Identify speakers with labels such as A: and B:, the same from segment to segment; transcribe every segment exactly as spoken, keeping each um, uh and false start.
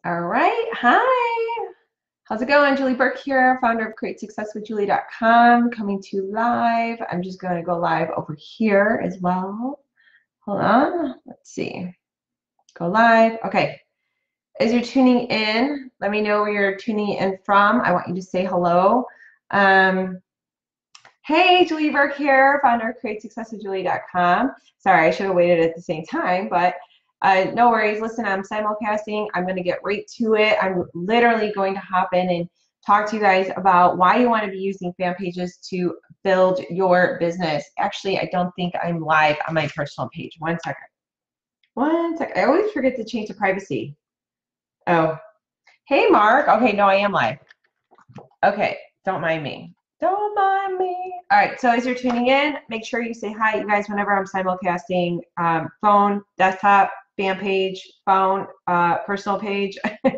A: All right. Hi. How's it going? Julie Burke here, founder of create success with julie dot com, coming to you live. I'm just going to go live over here as well. Hold on. Let's see. Go live. Okay. As you're tuning in, let me know where you're tuning in from. I want you to say hello. Um, hey, Julie Burke here, founder of create success with julie dot com. Sorry, I should have waited at the same time, but Uh, no worries. Listen, I'm simulcasting. I'm going to get right to it. I'm literally going to hop in and talk to you guys about why you want to be using fan pages to build your business. Actually, I don't think I'm live on my personal page. One second. One second. I always forget to change the privacy. Oh, hey, Mark. Okay, no, I am live. Okay, don't mind me. Don't mind me. All right, so as you're tuning in, make sure you say hi, you guys, whenever I'm simulcasting, um, phone, desktop, fan page, phone, uh, personal page.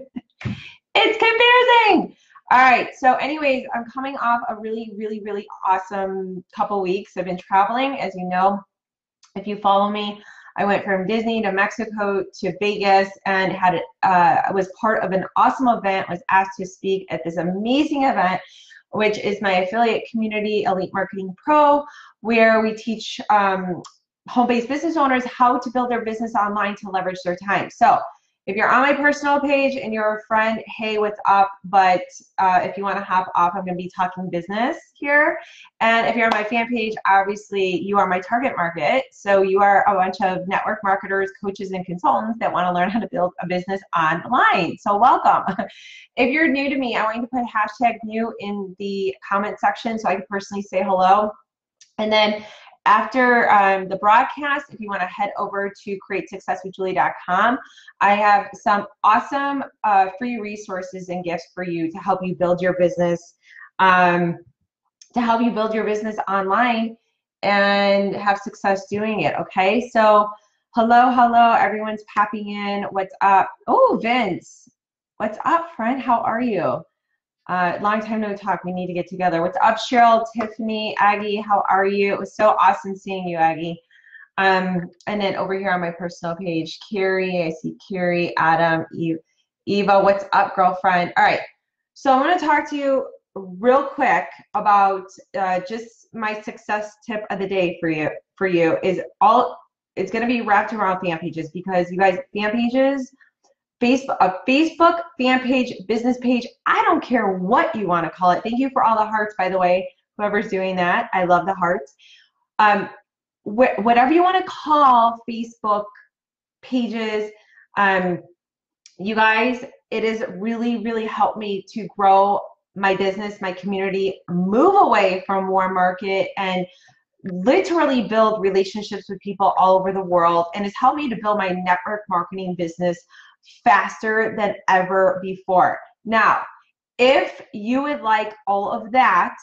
A: It's confusing. All right. So anyways, I'm coming off a really, really, really awesome couple weeks. I've been traveling, as you know, if you follow me. I went from Disney to Mexico to Vegas and had uh, I was part of an awesome event, was asked to speak at this amazing event, which is my affiliate community, Elite Marketing Pro, where we teach um, home-based business owners how to build their business online to leverage their time. So if you're on my personal page and you're a friend, hey, what's up? But uh, if you want to hop off, I'm going to be talking business here. And if you're on my fan page, obviously you are my target market. So you are a bunch of network marketers, coaches, and consultants that want to learn how to build a business online. So welcome. If you're new to me, I want you to put hashtag new in the comment section so I can personally say hello. And then after um, the broadcast, if you want to head over to create success with julie dot com, I have some awesome uh, free resources and gifts for you to help you build your business, um, to help you build your business online and have success doing it, okay? So hello, hello, everyone's popping in. What's up? Oh, Vince, what's up, friend? How are you? Uh, long time no talk. We need to get together. What's up, Cheryl, Tiffany, Aggie? How are you? It was so awesome seeing you, Aggie. Um, and then over here on my personal page, Carrie, I see Carrie, Adam, Eve, Eva. What's up, girlfriend? All right. So I'm going to talk to you real quick about uh, just my success tip of the day for you. For you is all. It's going to be wrapped around fan pages because you guys, fan pages. Facebook, a Facebook fan page, business page, I don't care what you want to call it. Thank you for all the hearts, by the way, whoever's doing that. I love the hearts. Um, wh whatever you want to call Facebook pages, um, you guys, it has really, really helped me to grow my business, my community, move away from warm market, and literally build relationships with people all over the world. And it's helped me to build my network marketing business faster than ever before. Now, if you would like all of that,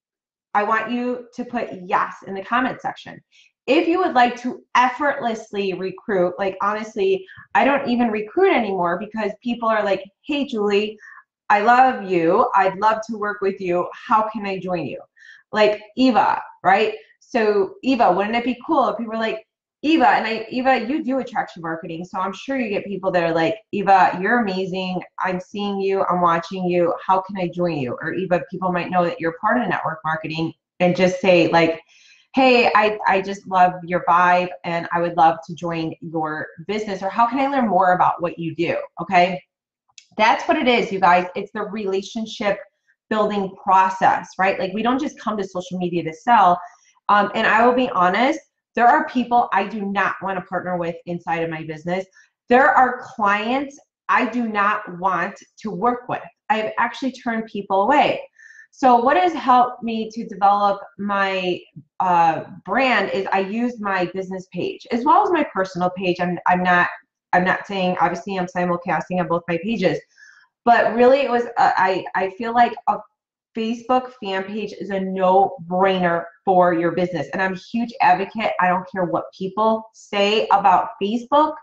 A: I want you to put yes in the comment section. If you would like to effortlessly recruit, like honestly, I don't even recruit anymore because people are like, hey, Julie, I love you. I'd love to work with you. How can I join you? Like Eva, right? So Eva, wouldn't it be cool if people were like, Eva, and I, Eva, you do attraction marketing, so I'm sure you get people that are like, Eva, you're amazing. I'm seeing you. I'm watching you. How can I join you? Or Eva, people might know that you're part of network marketing and just say like, hey, I, I just love your vibe and I would love to join your business. Or how can I learn more about what you do? Okay, that's what it is, you guys. It's the relationship building process, right? Like we don't just come to social media to sell. Um, and I will be honest, there are people I do not want to partner with inside of my business. There are clients I do not want to work with. I've actually turned people away. So what has helped me to develop my uh, brand is I use my business page as well as my personal page. I'm, I'm not I'm not saying, obviously I'm simulcasting on both my pages, but really it was, uh, I, I feel like a Facebook fan page is a no-brainer for your business. And I'm a huge advocate. I don't care what people say about Facebook.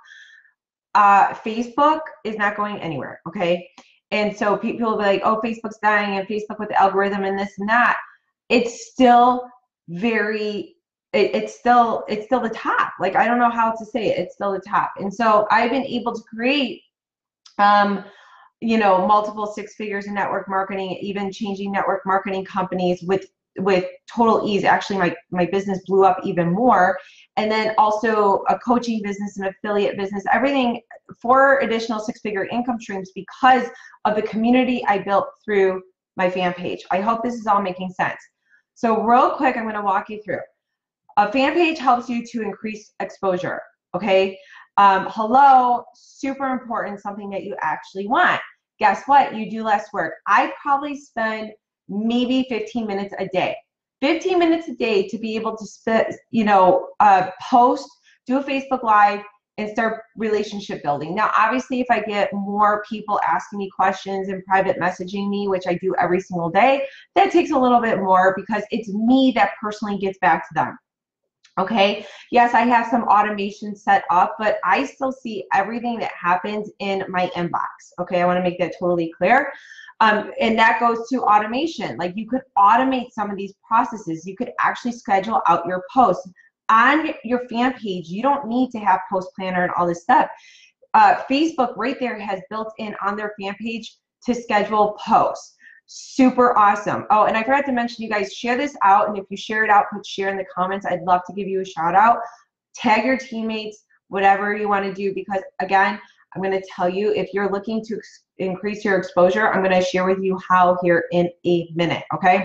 A: Uh, Facebook is not going anywhere, okay? And so people will be like, oh, Facebook's dying and Facebook with the algorithm and this and that. It's still very, it, it's still, it's still the top. Like, I don't know how to say it. It's still the top. And so I've been able to create um, you know, multiple six figures in network marketing, even changing network marketing companies with with total ease. Actually, my, my business blew up even more. And then also a coaching business, an affiliate business, everything, four additional six-figure income streams because of the community I built through my fan page. I hope this is all making sense. So real quick, I'm gonna walk you through. A fan page helps you to increase exposure, okay? Um, hello, super important, something that you actually want. Guess what? You do less work. I probably spend maybe fifteen minutes a day. fifteen minutes a day to be able to spit, you know, uh, post, do a Facebook Live, and start relationship building. Now, obviously, if I get more people asking me questions and private messaging me, which I do every single day, that takes a little bit more because it's me that personally gets back to them. Okay, yes, I have some automation set up, but I still see everything that happens in my inbox. Okay, I want to make that totally clear. Um, and that goes to automation. Like you could automate some of these processes. You could actually schedule out your posts on your fan page. You don't need to have Post Planner and all this stuff. Uh, Facebook right there has built in on their fan page to schedule posts. Super awesome. Oh, and I forgot to mention, you guys share this out. And if you share it out, put share in the comments. I'd love to give you a shout out. Tag your teammates, whatever you want to do, because again, I'm going to tell you, if you're looking to increase your exposure, I'm going to share with you how here in a minute, okay?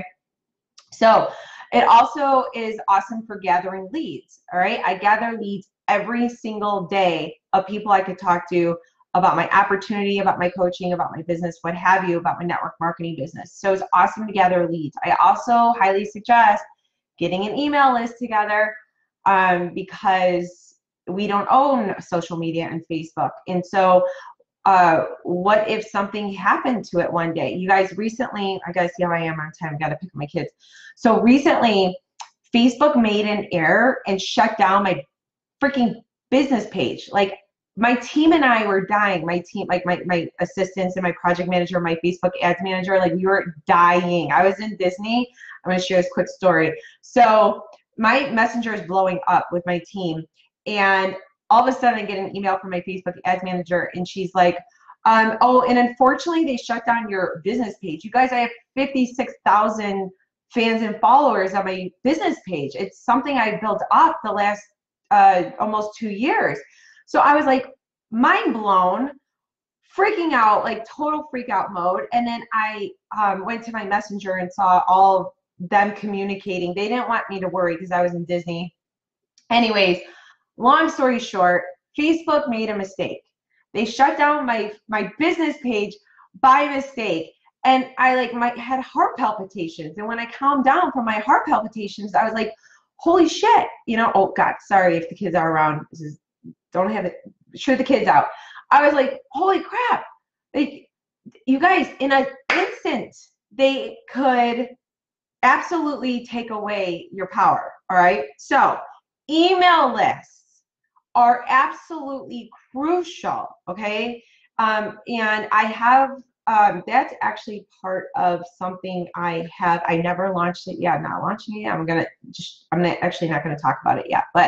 A: So it also is awesome for gathering leads, all right? I gather leads every single day of people I could talk to about my opportunity, about my coaching, about my business, what have you, about my network marketing business. So it's awesome to gather leads. I also highly suggest getting an email list together um, because we don't own social media and Facebook. And so uh, what if something happened to it one day? You guys recently, I gotta see how I am on time, gotta pick up my kids. So recently, Facebook made an error and shut down my freaking business page. Like my team and I were dying. My team, like my, my assistants and my project manager, my Facebook ads manager, like we were dying. I was in Disney. I'm gonna share this quick story. So my messenger is blowing up with my team. And all of a sudden I get an email from my Facebook ads manager and she's like, um, oh, and unfortunately they shut down your business page. You guys, I have fifty-six thousand fans and followers on my business page. It's something I built up the last uh, almost two years. So I was like mind blown, freaking out, like total freak out mode. And then I um, went to my messenger and saw all them communicating. They didn't want me to worry because I was in Disney. Anyways, long story short, Facebook made a mistake. They shut down my, my business page by mistake. And I like my had heart palpitations. And when I calmed down from my heart palpitations, I was like, holy shit, you know, oh God, sorry if the kids are around. This is, don't have it, shoo the kids out. I was like, holy crap. Like, you guys, in an instant, they could absolutely take away your power, all right? So email lists are absolutely crucial, okay? Um, and I have, um, that's actually part of something I have, I never launched it yet, I'm not launching it yet. I'm gonna just, I'm not, actually not gonna talk about it yet, but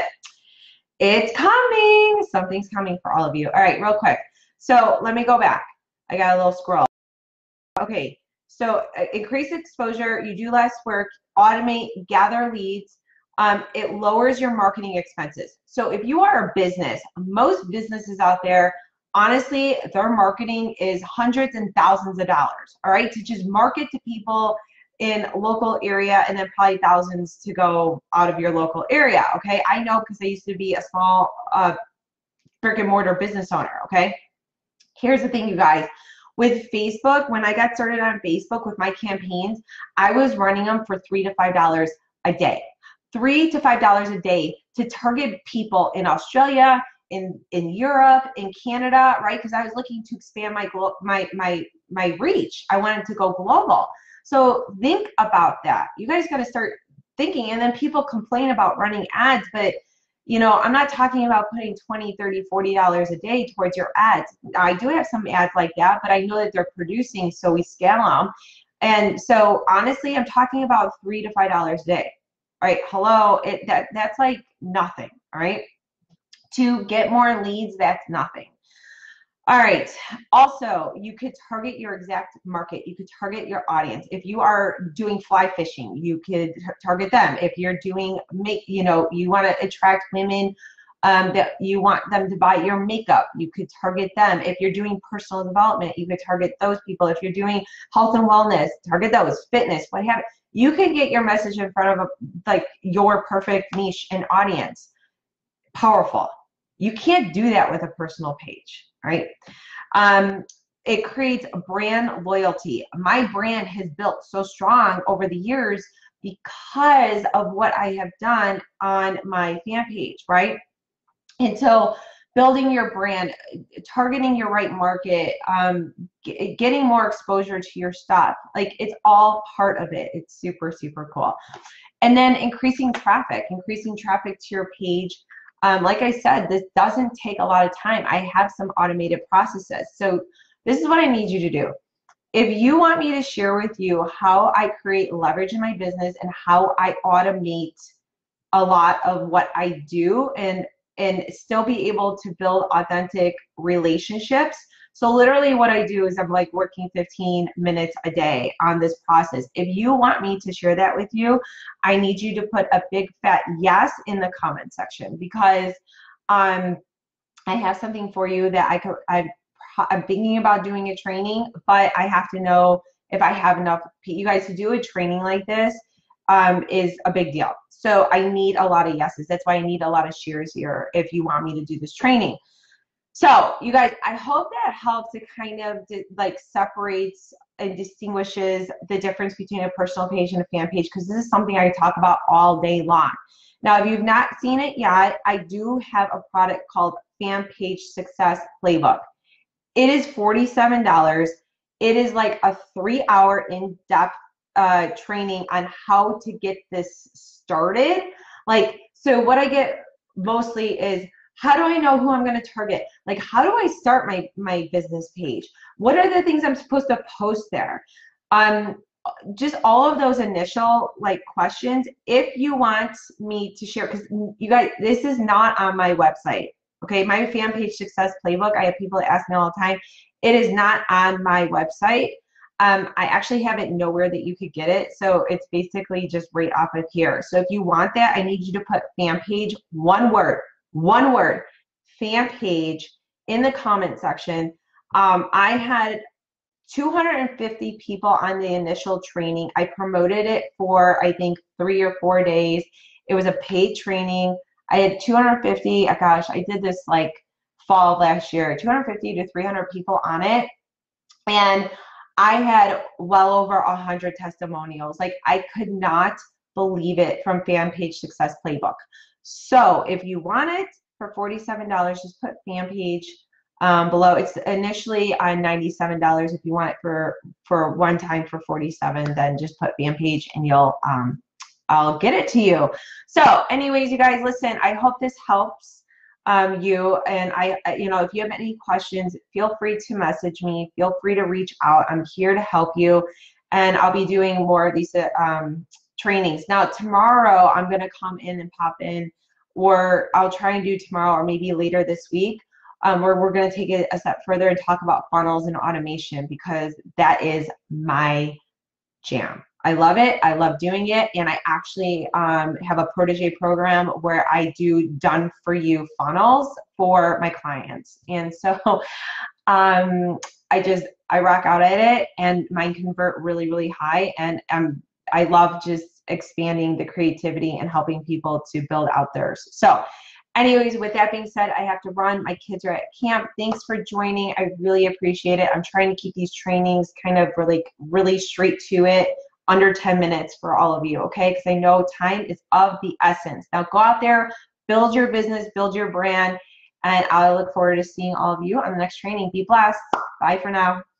A: it's coming, something's coming for all of you. All right, real quick. So let me go back. I got a little scroll. Okay, so uh, increase exposure, you do less work, automate, gather leads. Um, it lowers your marketing expenses. So if you are a business, most businesses out there, honestly, their marketing is hundreds and thousands of dollars, all right, to just market to people in local area and then probably thousands to go out of your local area, okay? I know because I used to be a small uh, brick and mortar business owner, okay? Here's the thing, you guys. With Facebook, when I got started on Facebook with my campaigns, I was running them for three to five dollars a day. Three to five dollars a day to target people in Australia, in in Europe, in Canada, right? Because I was looking to expand my my my my reach. I wanted to go global. So think about that. You guys got to start thinking. And then people complain about running ads, but you know, I'm not talking about putting twenty, thirty, forty dollars a day towards your ads. I do have some ads like that, but I know that they're producing, so we scale them. And so honestly, I'm talking about three to five dollars a day. All right, hello, it, that, that's like nothing, all right? To get more leads, that's nothing. All right. Also, you could target your exact market. You could target your audience. If you are doing fly fishing, you could target them. If you're doing make, you know, you want to attract women um, that you want them to buy your makeup, you could target them. If you're doing personal development, you could target those people. If you're doing health and wellness, target those. Fitness, what have you. You can get your message in front of a, like your perfect niche and audience. Powerful. You can't do that with a personal page, right? Um, it creates brand loyalty. My brand has built so strong over the years because of what I have done on my fan page, right? And so building your brand, targeting your right market, um, g- getting more exposure to your stuff, like it's all part of it. It's super, super cool. And then increasing traffic, increasing traffic to your page. Um, like I said, this doesn't take a lot of time. I have some automated processes. So this is what I need you to do. If you want me to share with you how I create leverage in my business and how I automate a lot of what I do and and still be able to build authentic relationships. So literally what I do is I'm like working fifteen minutes a day on this process. If you want me to share that with you, I need you to put a big fat yes in the comment section, because um, I have something for you that I could, I, I'm thinking about doing a training, but I have to know if I have enough. You guys, to do a training like this um, is a big deal. So I need a lot of yeses. That's why I need a lot of shares here if you want me to do this training. So you guys, I hope that helps to kind of like separates and distinguishes the difference between a personal page and a fan page, because this is something I talk about all day long. Now, if you've not seen it yet, I do have a product called Fan Page Success Playbook. It is forty-seven dollars. It is like a three-hour in-depth uh, training on how to get this started. Like, so what I get mostly is, how do I know who I'm going to target? Like, how do I start my, my business page? What are the things I'm supposed to post there? Um, just all of those initial like questions. If you want me to share, because you guys, this is not on my website. Okay, my Fan Page Success Playbook, I have people that ask me all the time. It is not on my website. Um, I actually have it nowhere that you could get it. So it's basically just right off of here. So if you want that, I need you to put fan page, one word, one word, fan page in the comment section. Um, I had two hundred fifty people on the initial training. I promoted it for, I think, three or four days. It was a paid training. I had two hundred fifty, oh gosh, I did this like fall last year, two hundred fifty to three hundred people on it. And I had well over one hundred testimonials. Like, I could not believe it from Fan Page Success Playbook. So if you want it for forty-seven dollars, just put fan page um, below. It's initially on ninety-seven dollars. If you want it for, for one time for forty-seven dollars, then just put fan page and you'll, um, I'll get it to you. So anyways, you guys, listen, I hope this helps um, you. And I, you know, if you have any questions, feel free to message me. Feel free to reach out. I'm here to help you. And I'll be doing more of these um, trainings. Now, tomorrow I'm going to come in and pop in, or I'll try and do tomorrow or maybe later this week, um, where we're going to take it a step further and talk about funnels and automation, because that is my jam. I love it. I love doing it. And I actually um, have a protege program where I do done for you funnels for my clients. And so um, I just, I rock out at it, and mine convert really, really high. And um, I love just expanding the creativity and helping people to build out theirs. So anyways, with that being said, I have to run. My kids are at camp. Thanks for joining. I really appreciate it. I'm trying to keep these trainings kind of really, really straight to it, under ten minutes for all of you, okay? Because I know time is of the essence. Now go out there, build your business, build your brand, and I look forward to seeing all of you on the next training. Be blessed. Bye for now.